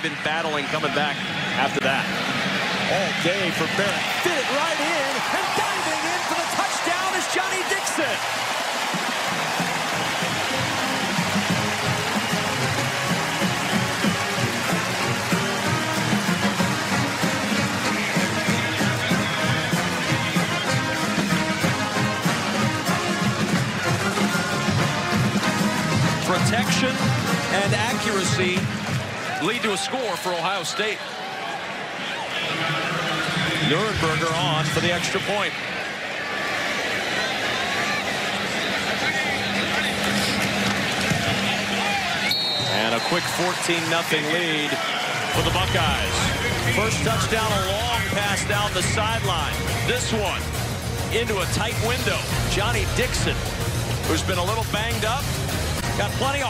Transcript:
been battling coming back after that. All day for Barrett. Fit it right in, and diving in for the touchdown is Johnnie Dixon. Protection and accuracy lead to a score for Ohio State. Nuremberger on for the extra point. And a quick 14-0 lead for the Buckeyes. First touchdown, a long pass down the sideline. This one into a tight window. Johnnie Dixon, who's been a little banged up, got plenty of